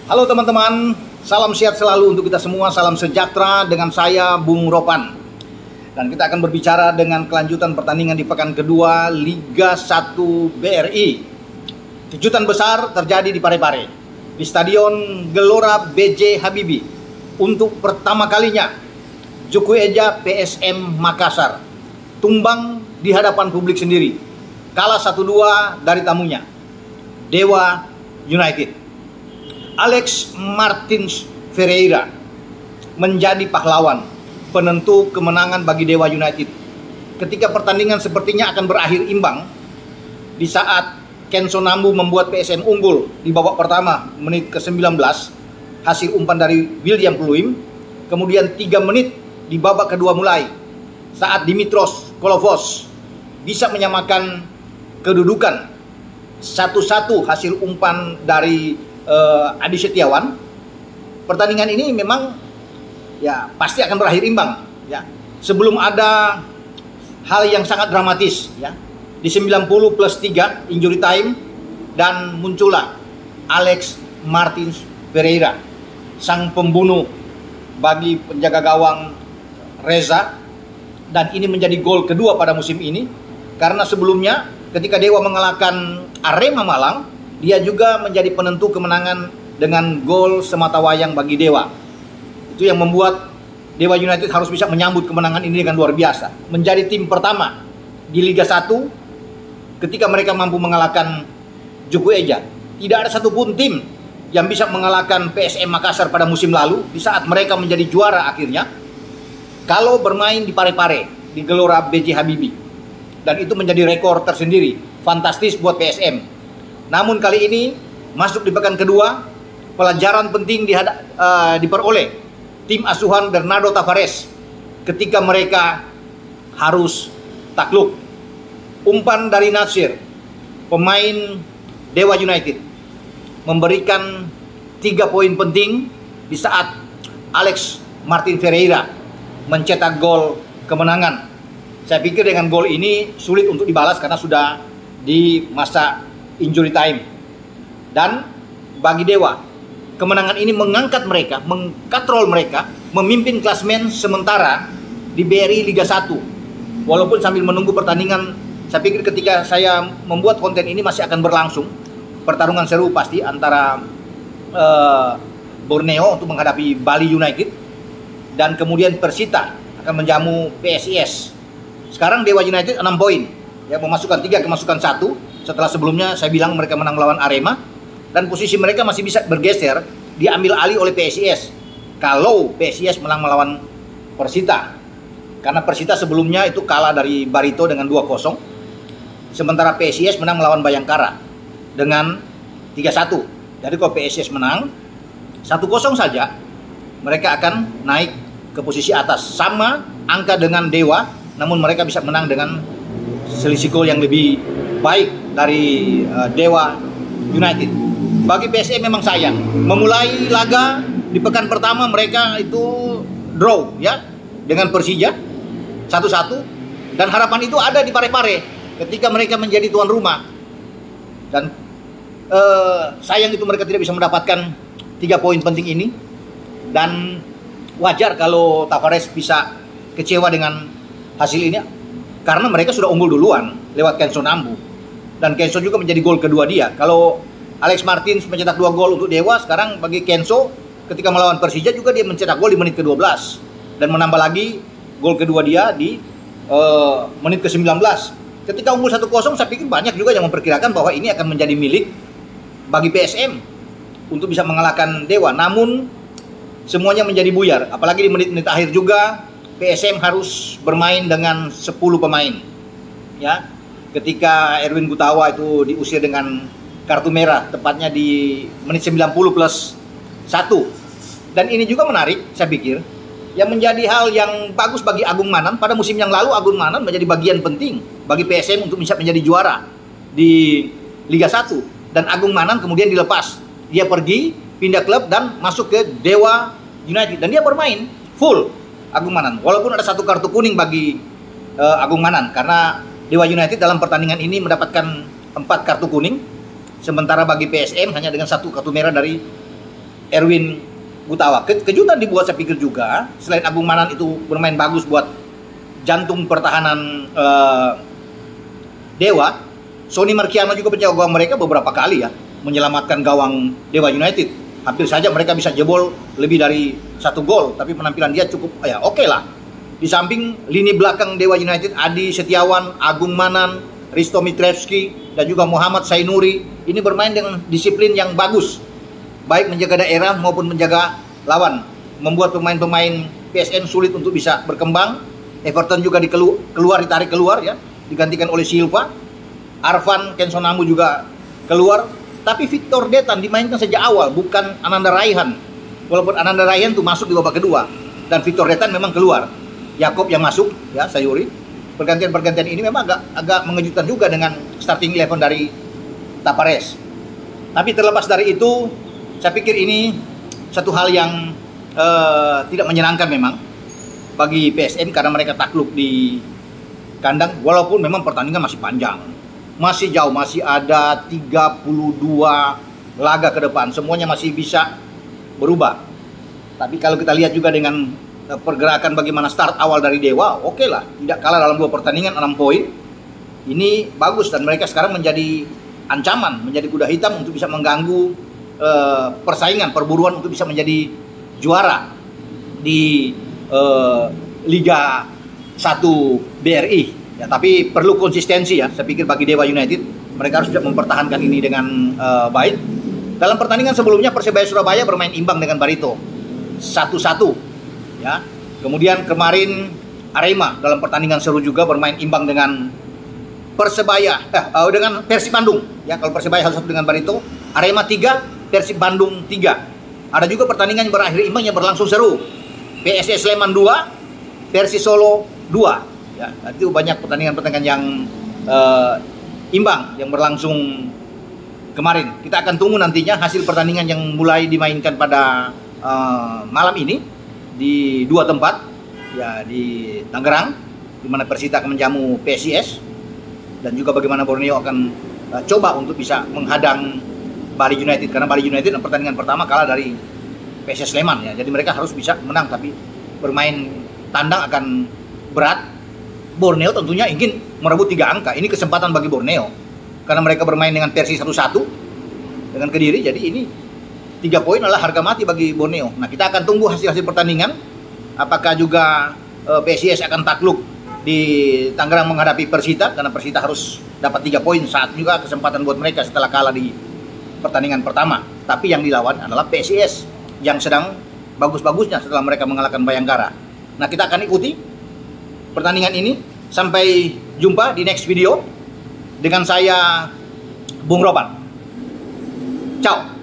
Halo teman-teman, salam sehat selalu untuk kita semua, salam sejahtera dengan saya Bung Ropan. Dan kita akan berbicara dengan kelanjutan pertandingan di pekan kedua Liga 1 BRI. Kejutan besar terjadi di Parepare, di Stadion Gelora B.J. Habibie. Untuk pertama kalinya, Juku Eja PSM Makassar tumbang di hadapan publik sendiri. Kalah 1-2 dari tamunya, Dewa United. Alex Martins Ferreira menjadi pahlawan penentu kemenangan bagi Dewa United. Ketika pertandingan sepertinya akan berakhir imbang, di saat Kenzo Nambu membuat PSM unggul di babak pertama menit ke-19 hasil umpan dari William Pluim. Kemudian 3 menit di babak kedua mulai saat Dimitros Kolovos bisa menyamakan kedudukan 1-1 hasil umpan dari Adi Setiawan. Pertandingan ini memang ya pasti akan berakhir imbang ya. Sebelum ada hal yang sangat dramatis ya. Di 90+3 injury time dan muncullah Alex Martins Ferreira, sang pembunuh bagi penjaga gawang Reza, dan ini menjadi gol kedua pada musim ini karena sebelumnya ketika Dewa mengalahkan Arema Malang, dia juga menjadi penentu kemenangan dengan gol sematawayang bagi Dewa. Itu yang membuat Dewa United harus bisa menyambut kemenangan ini dengan luar biasa. Menjadi tim pertama di Liga 1 ketika mereka mampu mengalahkan Juku Eja. Tidak ada satupun tim yang bisa mengalahkan PSM Makassar pada musim lalu di saat mereka menjadi juara akhirnya, kalau bermain di Parepare, di Gelora B.J. Habibie. Dan itu menjadi rekor tersendiri, fantastis buat PSM. Namun kali ini masuk di pekan kedua, pelajaran penting diperoleh tim asuhan Bernardo Tavares ketika mereka harus takluk. Umpan dari Nasir, pemain Dewa United, memberikan 3 poin penting di saat Alex Martin Ferreira mencetak gol kemenangan. Saya pikir dengan gol ini sulit untuk dibalas karena sudah di masa injury time. Dan bagi Dewa, kemenangan ini mengangkat mereka, mengkatrol mereka, memimpin klasmen sementara di BRI Liga 1. Walaupun sambil menunggu pertandingan, saya pikir ketika saya membuat konten ini masih akan berlangsung pertarungan seru pasti antara Borneo untuk menghadapi Bali United, dan kemudian Persita akan menjamu PSIS. Sekarang Dewa United 6 poin, ya, memasukkan 3, kemasukan 1. Setelah sebelumnya saya bilang mereka menang melawan Arema, dan posisi mereka masih bisa bergeser, diambil alih oleh PSIS kalau PSIS menang melawan Persita. Karena Persita sebelumnya itu kalah dari Barito dengan 2-0, sementara PSIS menang melawan Bayangkara dengan 3-1. Jadi kalau PSIS menang 1-0 saja, mereka akan naik ke posisi atas, sama angka dengan Dewa, namun mereka bisa menang dengan selisih gol yang lebih baik dari Dewa United. Bagi PSM memang sayang, memulai laga di pekan pertama mereka itu draw ya dengan Persija 1-1, dan harapan itu ada di Parepare ketika mereka menjadi tuan rumah, dan sayang itu mereka tidak bisa mendapatkan 3 poin penting ini. Dan wajar kalau Tavares bisa kecewa dengan hasil ini karena mereka sudah unggul duluan lewat Kenzo Nambu, dan Kenzo juga menjadi gol kedua dia. Kalau Alex Martins mencetak 2 gol untuk Dewa, sekarang bagi Kenzo ketika melawan Persija juga dia mencetak gol di menit ke-12 dan menambah lagi gol kedua dia di menit ke-19. Ketika unggul 1-0, saya pikir banyak juga yang memperkirakan bahwa ini akan menjadi milik bagi PSM untuk bisa mengalahkan Dewa. Namun semuanya menjadi buyar, apalagi di menit-menit akhir juga PSM harus bermain dengan 10 pemain ya. Ketika Erwin Gutawa itu diusir dengan kartu merah tepatnya di menit 90+1. Dan ini juga menarik, saya pikir, yang menjadi hal yang bagus bagi Agung Manan. Pada musim yang lalu Agung Manan menjadi bagian penting bagi PSM untuk bisa menjadi juara di Liga 1, dan Agung Manan kemudian dilepas. Dia pergi, pindah klub dan masuk ke Dewa United, dan dia bermain full Agung Manan. Walaupun ada 1 kartu kuning bagi Agung Manan karena Dewa United dalam pertandingan ini mendapatkan 4 kartu kuning, sementara bagi PSM hanya dengan 1 kartu merah dari Erwin Gutawa. Kejutan dibuat saya pikir juga, selain Agung Manan itu bermain bagus buat jantung pertahanan Dewa, Sonny Markiano juga penjaga gawang mereka beberapa kali ya menyelamatkan gawang Dewa United. Hampir saja mereka bisa jebol lebih dari 1 gol, tapi penampilan dia cukup ya oke lah. Di samping lini belakang Dewa United, Adi Setiawan, Agung Manan, Risto Mitrevski, dan juga Muhammad Sainuri ini bermain dengan disiplin yang bagus, baik menjaga daerah maupun menjaga lawan, membuat pemain-pemain PSM sulit untuk bisa berkembang. Everton juga ditarik keluar ya, digantikan oleh Silva. Arfan Kensonamu juga keluar, tapi Victor Detan dimainkan sejak awal, bukan Ananda Raihan. Walaupun Ananda Raihan tuh masuk di babak kedua dan Victor Detan memang keluar. Yakob yang masuk ya, Sayuri. Pergantian ini memang agak mengejutkan juga dengan starting 11 dari Tapares. Tapi terlepas dari itu, saya pikir ini satu hal yang tidak menyenangkan memang bagi PSM karena mereka takluk di kandang, walaupun memang pertandingan masih panjang, masih jauh, masih ada 32 laga ke depan, semuanya masih bisa berubah. Tapi kalau kita lihat juga dengan pergerakan bagaimana start awal dari Dewa, oke lah, tidak kalah dalam 2 pertandingan 6 poin, ini bagus dan mereka sekarang menjadi ancaman, menjadi kuda hitam untuk bisa mengganggu persaingan, perburuan untuk bisa menjadi juara di Liga 1 BRI ya. Tapi perlu konsistensi ya, saya pikir bagi Dewa United, mereka harus mempertahankan ini dengan baik. Dalam pertandingan sebelumnya Persebaya Surabaya bermain imbang dengan Barito 1-1 ya. Kemudian kemarin Arema dalam pertandingan seru juga bermain imbang dengan Persebaya dengan Persib Bandung ya. Kalau Persebaya harus satu dengan Barito, Arema 3, Persib Bandung 3. Ada juga pertandingan yang berakhir imbang yang berlangsung seru, PSS Sleman 2, Persis Solo 2 ya. Itu banyak pertandingan-pertandingan yang imbang yang berlangsung kemarin. Kita akan tunggu nantinya hasil pertandingan yang mulai dimainkan pada malam ini di 2 tempat ya, di Tangerang di mana Persita akan menjamu PSIS, dan juga bagaimana Borneo akan coba untuk bisa menghadang Bali United, karena Bali United pertandingan pertama kalah dari PSS Sleman ya. Jadi mereka harus bisa menang, tapi bermain tandang akan berat. Borneo tentunya ingin merebut 3 angka. Ini kesempatan bagi Borneo karena mereka bermain dengan Persis 1-1 dengan Kediri. Jadi ini 3 poin adalah harga mati bagi Borneo. Nah, kita akan tunggu hasil-hasil pertandingan. Apakah juga PSIS akan takluk di Tangerang menghadapi Persita, karena Persita harus dapat 3 poin. Saat juga kesempatan buat mereka setelah kalah di pertandingan pertama. Tapi yang dilawan adalah PSIS yang sedang bagus-bagusnya setelah mereka mengalahkan Bayangkara. Nah, kita akan ikuti pertandingan ini. Sampai jumpa di next video dengan saya, Bung Ropan. Ciao.